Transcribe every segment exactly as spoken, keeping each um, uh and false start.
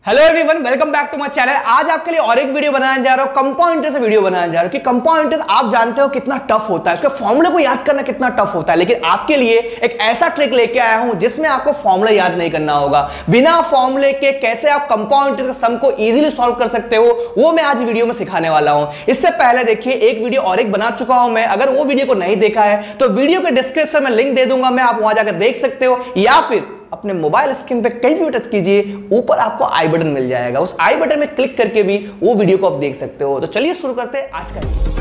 Hello everyone, welcome back to my channel. आज आपके लिए और एक वीडियो बनाने जा रहा हूं, कंपाउंड इंटरेस्ट से वीडियो बनाने जा रहा हूं कि कंपाउंड इंटरेस्ट आप जानते हो कितना टफ होता है, उसके फॉर्मूले को याद करना कितना टफ होता है। लेकिन आपके लिए एक ऐसा ट्रिक लेके आया हूं जिसमें आपको फॉर्मूला याद नहीं करना होगा। बिना फॉर्मूले के कैसे आप कंपाउंड इंटरेस्ट का सम को इजीली सॉल्व कर सकते हो, वो मैं आज वीडियो में सिखाने वाला हूं। इससे पहले देखिए, एक वीडियो और एक बना चुका हूं मैं। अगर वो वीडियो को नहीं देखा है तो वीडियो के डिस्क्रिप्शन में लिंक दे दूंगा मैं, आप वहां जाकर देख सकते हो, या फिर अपने मोबाइल स्क्रीन पे कहीं भी टच कीजिए, ऊपर आपको आई बटन मिल जाएगा, उस आई बटन में क्लिक करके भी वो वीडियो को आप देख सकते हो। तो चलिए शुरू करते हैं आज का वीडियो।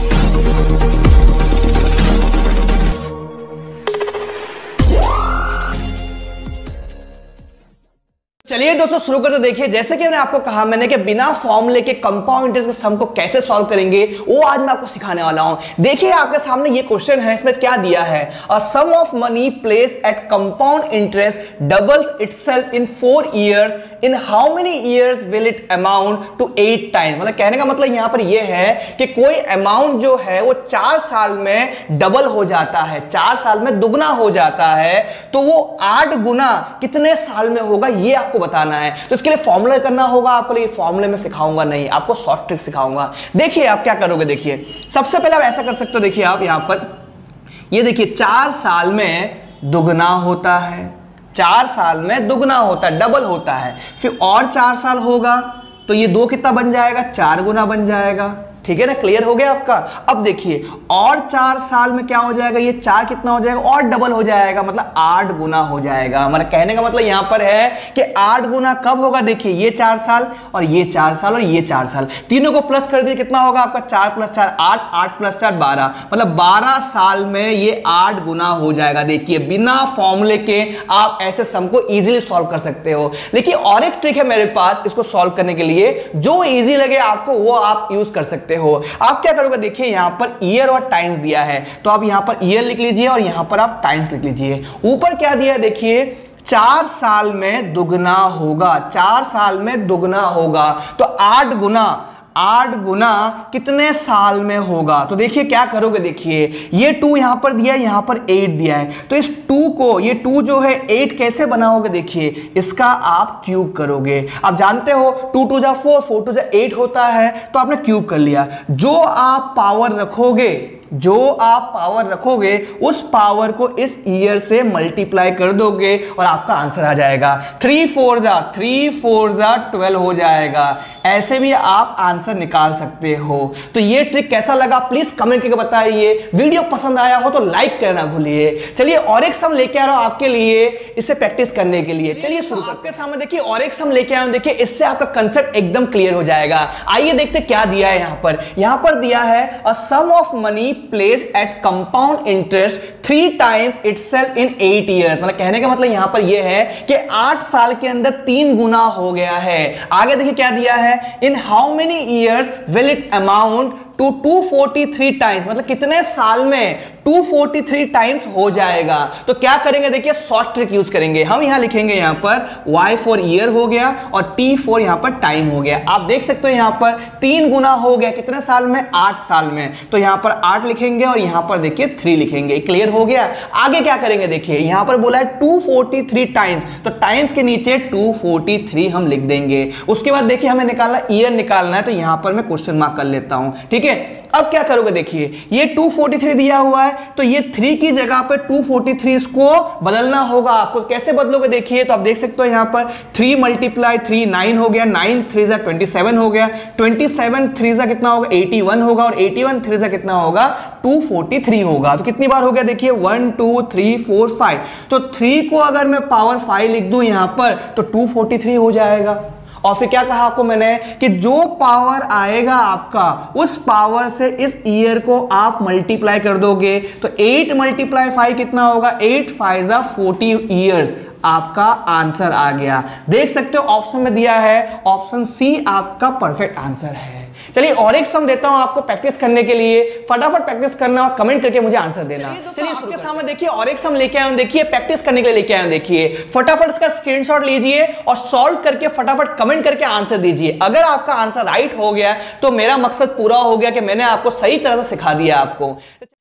चलिए दोस्तों शुरू करते। देखिए, जैसे कि मैंने आपको कहा मैंने कि बिना फॉर्मूले के कंपाउंड इंटरेस्ट के सम को कैसे सॉल्व करेंगे, वो आज मैं आपको सिखाने वाला हूं। देखिए, आपके सामने ये क्वेश्चन है, इसमें क्या दिया है, a sum of money place at compound interest doubles itself in four years, in how many years will it amount to eight times. मतलब कहने का मतलब यहां पर यह है कि कोई अमाउंट जो है वो चार साल में डबल हो जाता है, चार साल में दुगना हो जाता है, तो वो आठ गुना कितने साल में होगा ये आपको बताना है। तो इसके लिए फॉर्मूला करना होगा आपको, लिए फॉर्मूले में सिखाऊंगा नहीं, आपको शॉर्ट ट्रिक सिखाऊंगा। देखिए आप क्या करोगे, देखिए सबसे पहले आप ऐसा कर सकते हो। देखिए आप यहां पर ये देखिए, चार साल में दुगना होता है, चार साल में दुगना होता है, डबल होता है, फिर और चार साल होगा तो ये दो कितना बन जाएगा, चार गुना बन जाएगा। ठीक है ना, क्लियर हो गया आपका। अब देखिए, और चार साल में क्या हो जाएगा, ये चार कितना हो जाएगा, और डबल हो जाएगा, मतलब आठ गुना हो जाएगा। मतलब कहने का मतलब यहां पर है कि आठ गुना कब होगा, देखिए ये चार साल और ये चार साल और ये चार साल, तीनों को प्लस कर दिए, कितना होगा आपका, चार प्लस चार आठ, आठ प्लस चार बारह, मतलब बारह साल में ये आठ गुना हो जाएगा। देखिए, बिना फॉर्मूले के आप ऐसे सम को इजीली सॉल्व कर सकते हो। लेकिन और एक ट्रिक है मेरे पास इसको सॉल्व करने के लिए, जो इजी लगे आपको वो आप यूज कर सकते हो। आप क्या करोगे, देखिए यहां पर ईयर और टाइम्स दिया है, तो आप यहां पर ईयर लिख लीजिए और यहां पर आप टाइम्स लिख लीजिए। ऊपर क्या दिया है, देखिए चार साल में दुगना होगा, चार साल में दुगना होगा, तो आठ गुना, आठ गुना कितने साल में होगा। तो देखिए क्या करोगे, देखिए ये टू यहां पर दिया है, यहां पर एट दिया है, तो इस टू को, ये टू जो है एट कैसे बनाओगे, देखिए इसका आप क्यूब करोगे। आप जानते हो टू टू जा फोर, फोर टू जा एट होता है, तो आपने क्यूब कर लिया। जो आप पावर रखोगे, जो आप पावर रखोगे उस पावर को इस ईयर से मल्टीप्लाई कर दोगे और आपका आंसर आ जाएगा। थ्री फोर जा थ्री फोर जा ट्वेल्व हो जाएगा। ऐसे भी आप आंसर निकाल सकते हो। तो ये ट्रिक कैसा लगा प्लीज कमेंट करके बताइए। वीडियो पसंद आया हो तो लाइक करना भूलिए। चलिए और एक सम लेके आ रहा हूं आपके लिए, इसे प्रैक्टिस करने के लिए। चलिए शुरू करते हैं। सामने देखिए और एक सम लेके आया हूं, देखिए इससे आपका कंसेप्ट एकदम क्लियर हो जाएगा। आइए देखते क्या दिया है यहां पर। यहां पर दिया है a sum of money place at compound interest three times itself in eight years. मतलब कहने का मतलब यहां पर यह है कि आठ साल के अंदर तीन गुना हो गया है। आगे देखिए क्या दिया है, in how many years will it amount to two forty three times. मतलब कितने साल में टू फोर्टी थ्री टाइम्स हो जाएगा। तो क्या करेंगे, देखिए शॉर्ट ट्रिक यूज करेंगे। हम यहां लिखेंगे यहां पर y फॉर ईयर हो गया और t फॉर यहां पर टाइम हो गया। आप देख सकते हो यहां पर तीन गुना हो गया, कितने साल में, आठ साल में, तो यहां पर आठ लिखेंगे और यहां पर देखिए थ्री लिखेंगे। क्लियर हो गया। आगे क्या करेंगे, देखिए यहां पर बोला है टू फोर्टी थ्री टाइम्स, तो टाइम्स के नीचे टू फोर्टी थ्री हम लिख देंगे। उसके बाद देखिए हमें निकालना, ईयर निकालना है, तो यहां पर मैं क्वेश्चन मार्क कर लेता हूं। ठीक है, अब क्या करोगे, देखिए ये टू फोर्टी थ्री दिया हुआ है, तो ये थ्री की जगह पे टू फोर्टी थ्री इसको बदलना होगा आपको। कैसे बदलोगे, देखिए तो आप देख सकते हो यहां पर थ्री मल्टीप्लाई थ्री नाइन हो गया, नाइन थ्री जा ट्वेंटी सेवन हो गया, ट्वेंटी सेवन थ्री जा कितना होगा, एटी वन होगा, और एटी वन थ्री जा कितना होगा, टू फोर्टी थ्री होगा। तो कितनी बार हो गया, देखिए one two three four five, तो थ्री को अगर मैं पावर फाइव लिख दूं यहां पर तो टू फोर्टी थ्री हो जाएगा। और फिर क्या कहा आपको मैंने कि जो पावर आएगा आपका उस पावर से इस ईयर को आप मल्टीप्लाई कर दोगे, तो एट मल्टीप्लाई फाइव कितना होगा, एट फाइव जा फोर्टी ईयर्स, आपका आंसर आ गया। देख सकते हो ऑप्शन में दिया है, ऑप्शन सी आपका परफेक्ट आंसर है। चलिए और एक सम देता हूं आपको प्रैक्टिस करने के लिए, फटाफट प्रैक्टिस करना और कमेंट करके मुझे आंसर देना। चलिए आपके सामने देखिए और एक सम लेके आया हूं, देखिए प्रैक्टिस करने के लिए लेके आया हूं। देखिए फटाफट इसका स्क्रीनशॉट लीजिए और सॉल्व करके फटाफट कमेंट करके आंसर दीजिए। अगर आपका आंसर राइट हो गया तो मेरा मकसद पूरा हो गया कि मैंने आपको सही तरह से सिखा दिया आपको।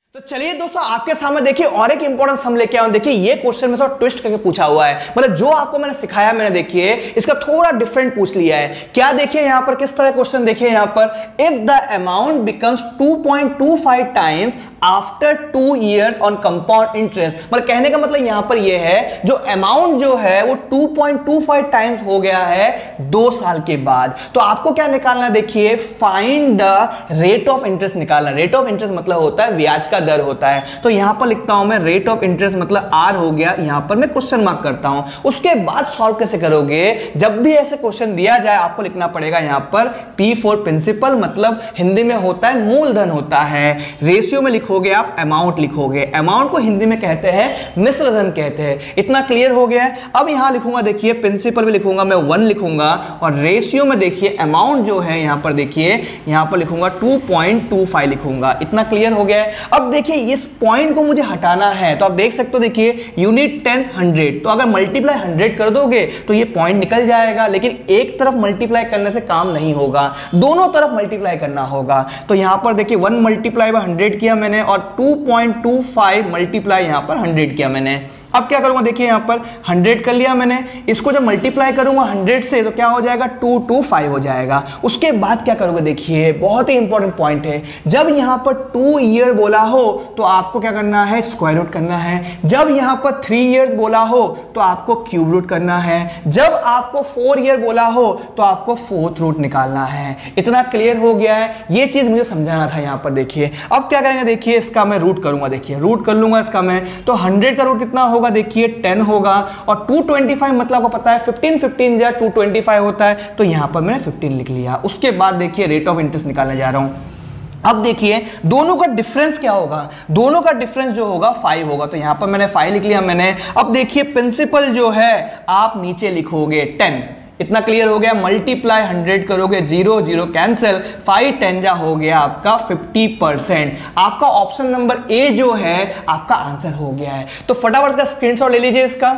तो चलिए दोस्तों, आपके सामने देखिए और एक इंपॉर्टेंट सम लेके आऊं। देखिए ये क्वेश्चन में थोड़ा ट्विस्ट करके पूछा हुआ है, मतलब जो आपको मैंने सिखाया मैंने देखिए इसका थोड़ा डिफरेंट पूछ लिया है। क्या देखिए यहां पर किस तरह क्वेश्चन देखिए यहां पर, if the amount becomes two point two five times after two years on compound interest, मतलब कहने का मतलब यहां पर यह है जो अमाउंट जो है वो two point two five times हो गया है दो साल के बाद। तो आपको क्या निकालना है, देखिए find the rate of interest निकालना। रेट ऑफ इंटरेस्ट मतलब होता है ब्याज का दर होता है। तो यहां पर लिखता हूं मैं रेट ऑफ इंटरेस्ट मतलब आर हो गया, यहां पर मैं क्वेश्चन मार्क करता हूं। उसके बाद सॉल्व कैसे करोगे, जब भी ऐसे क्वेश्चन दिया जाए आपको लिखना पड़ेगा यहां पर पी फॉर प्रिंसिपल, मतलब हिंदी में होता है मूलधन होता है। रेशियो में लिखोगे आप अमाउंट लिखोगे, अमाउंट को हिंदी में कहते हैं मिश्र धन कहते हैं। इतना क्लियर हो गया है। अब यहां लिखूंगा देखिए प्रिंसिपल में लिखूंगा मैं वन लिखूंगा, और रेशियो में देखिए अमाउंट जो है यहां पर देखिए यहां पर लिखूंगा टू पॉइंट टू फाइव लिखूंगा। इतना क्लियर हो गया है। अब देखिए इस पॉइंट को मुझे हटाना है, तो आप देख सकते हो देखिए यूनिट टेंस हंड्रेड, तो अगर मल्टीप्लाई हंड्रेड कर दोगे तो ये पॉइंट निकल जाएगा, लेकिन एक तरफ मल्टीप्लाई करने से काम नहीं होगा, दोनों तरफ मल्टीप्लाई करना होगा। तो यहां पर देखिए वन मल्टीप्लाई बाय हंड्रेड किया मैंने और two point two five multiply यहां पर हंड्रेड किया मैंने। अब क्या करूंगा देखिए यहां पर हंड्रेड कर लिया मैंने, इसको जब मल्टीप्लाई करूंगा हंड्रेड से तो क्या हो जाएगा टू टू फाइव हो जाएगा। उसके बाद क्या करोगे देखिए बहुत ही इंपॉर्टेंट पॉइंट है, जब यहां पर टू ईयर बोला हो तो आपको क्या करना है स्क्वायर रूट करना है, जब यहां पर थ्री ईयर्स बोला हो तो आपको क्यूब रूट करना है, जब आपको फोर ईयर बोला हो तो आपको फोर्थ रूट निकालना है। इतना क्लियर हो गया है, ये चीज मुझे समझाना था यहां पर। देखिए अब क्या करेंगे देखिए इसका मैं रूट करूंगा, देखिए रूट कर लूंगा इसका मैं, तो हंड्रेड का रूट कितना होगा देखिए टेन होगा, और टू ट्वेंटी फाइव मतलब आपको पता है फिफ्टीन फिफ्टीन जा टू ट्वेंटी फाइव होता है, तो यहां पर मैंने फिफ्टीन लिख लिया। उसके बाद देखिए रेट ऑफ इंटरेस्ट निकालने जा रहा हूं। अब देखिए दोनों का डिफरेंस क्या होगा, दोनों का डिफरेंस जो होगा फाइव होगा, तो यहां पर मैंने फाइव लिख लिया मैंने। अब देखिए प्रिंसिपल जो है आप नीचे लिखोगे टेन, इतना क्लियर हो गया। मल्टीप्लाई हंड्रेड करोगे zero zero cancel, five ten जा हो गया आपका फिफ्टी परसेंट। आपका ऑप्शन नंबर ए जो है आपका आंसर हो गया है। तो फटाफट का स्क्रीनशॉट ले लीजिए इसका।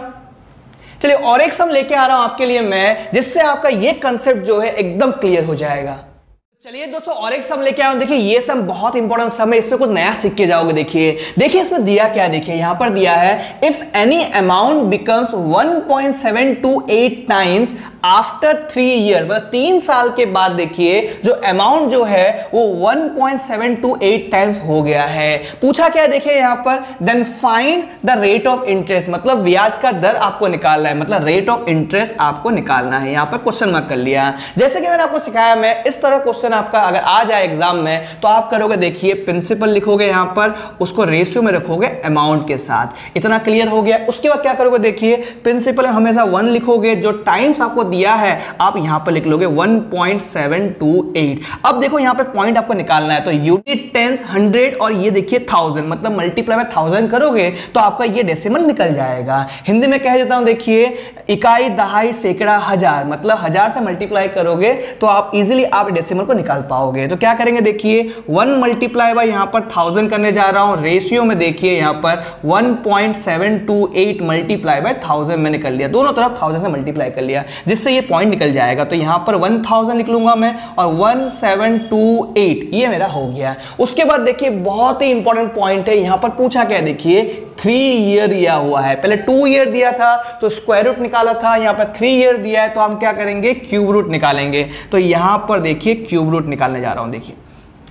चलिए और एक सम लेके आ रहा हूं आपके लिए मैं, जिससे आपका ये कंसेप्ट जो है एकदम क्लियर हो जाएगा। चलिए दोस्तों और एक सम लेके आया हूं। देखिए ये सम बहुत इंपॉर्टेंट सम है, इसमें कुछ नया सीख के जाओगे। देखिए देखिए इसमें दिया क्या है, देखिए यहां पर दिया है if any amount becomes one point seven two eight times after three year, मतलब तीन साल के बाद देखिए जो अमाउंट जो है वो one point seven two eight times हो गया है। पूछा क्या है देखिए यहां पर, then find the rate of interest, मतलब ब्याज का दर आपको निकालना है, मतलब रेट ऑफ इंटरेस्ट आपको निकालना है। यहां पर क्वेश्चन मार्क कर लिया। जैसे कि मैंने आपको सिखाया, मैं इस तरह क्वेश्चन आपका अगर आ जाए एग्जाम में तो आप करोगे देखिए प्रिंसिपल लिखोगे यहां पर, उसको रेशियो में रखोगे अमाउंट के साथ। इतना क्लियर हो गया। उसके बाद क्या करोगे देखिए प्रिंसिपल हमेशा वन लिखोगे, जो टाइम्स आपको दिया है आप यहां पर लिख लोगे one point seven two eight. अब देखो यहां पे पॉइंट आपको निकालना है, तो यूनिट टेंस हंड्रेड और ये देखिए थाउजेंड, मतलब मल्टीप्लाई बाय थाउजेंड करोगे तो आपका ये डेसिमल निकल जाएगा। हिंदी में कह देता हूं देखिए इकाई दहाई सैकड़ा हजार, मतलब हजार से मल्टीप्लाई करोगे तो आप इजीली आप डेसिमल को निकाल पाओगे। तो क्या करेंगे देखिए वन मल्टीप्लाई बाय यहां पर थाउजेंड करने जा रहा हूं, रेशियो में देखिए यहां पर one point seven two eight multiply by thousand मैंने कर लिया, दोनों तरफ थाउजेंड से मल्टीप्लाई कर लिया, जिससे ये पॉइंट निकल जाएगा। तो यहां पर वन थाउजेंड लिख लूंगा मैं और वन सेवन टू एट ये मेरा हो गया। उसके बाद देखिए बहुत ही इंपॉर्टेंट पॉइंट है, यहां पर पूछा क्या है देखिए थ्री ईयर दिया हुआ है, पहले टू ईयर दिया था तो स्क्वायर रूट निकाला था, यहां पर थ्री ईयर दिया है तो हम क्या करेंगे क्यूब रूट निकालेंगे। तो यहां पर देखिए क्यूब रूट निकालने जा रहा हूं। देखिए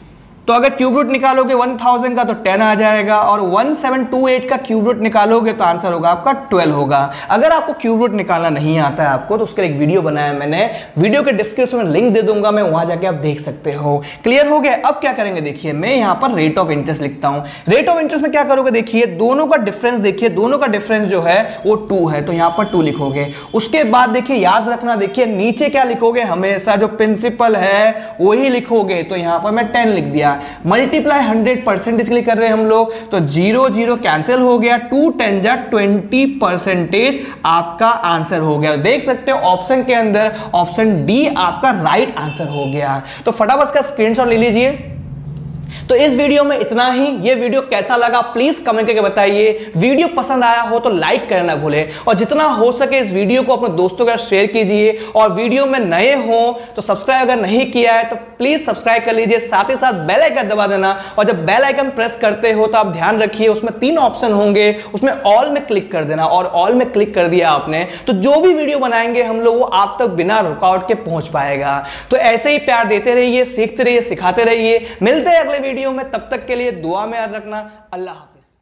तो अगर क्यूब रूट निकालोगे वन थाउजेंड का तो टेन आ जाएगा, और वन सेवन टू एट का क्यूब रूट निकालोगे तो आंसर होगा आपका ट्वेल्व होगा। अगर आपको क्यूब रूट निकालना नहीं आता है आपको तो उसके लिए एक वीडियो बनाया मैंने, वीडियो के डिस्क्रिप्शन में लिंक दे दूंगा मैं, वहां जाके आप देख सकते हो। क्लियर हो गया। अब क्या करेंगे देखिए मैं यहां पर रेट ऑफ इंटरेस्ट लिखता हूं। रेट ऑफ इंटरेस्ट में क्या करोगे देखिए दोनों का डिफरेंस, देखिए दोनों का डिफरेंस जो है वो टू है, तो यहां पर टू लिखोगे। उसके बाद देखिए याद रखना देखिए नीचे क्या लिखोगे, हमेशा जो प्रिंसिपल है वही लिखोगे। तो यहां पर मैं टेन लिख दिया। मल्टीप्लाई हंड्रेड परसेंटेज के लिए कर रहे हैं हम लोग, तो जीरो जीरो कैंसिल हो गया, टू टेन जा ट्वेंटी परसेंटेज आपका आंसर हो गया। देख सकते हो ऑप्शन के अंदर ऑप्शन डी आपका राइट आंसर हो गया। तो फटाफट का स्क्रीनशॉट ले लीजिए। तो इस वीडियो में इतना ही। ये वीडियो कैसा लगा प्लीज कमेंट करके बताइए। वीडियो पसंद आया हो तो लाइक करना भूलें और जितना हो सके इस वीडियो को अपने दोस्तों के साथ शेयर कीजिए। और वीडियो में नए हो तो सब्सक्राइब अगर नहीं किया है तो प्लीज सब्सक्राइब कर लीजिए, साथ ही साथ बेल आइकन दबा देना। और जब बेल आइकन प्रेस करते हो तो आप ध्यान रखिए उसमें तीन ऑप्शन होंगे, उसमें ऑल में क्लिक कर देना। और ऑल में क्लिक कर दिया आपने तो जो भी वीडियो बनाएंगे हम लोग वो आप तक बिना रुकावट के पहुंच पाएगा। तो ऐसे ही प्यार देते रहिए, सीखते रहिए, सिखाते रहिए। मिलते हैं अगले वीडियो में, तब तक के लिए दुआ में याद रखना। अल्लाह हाफिज।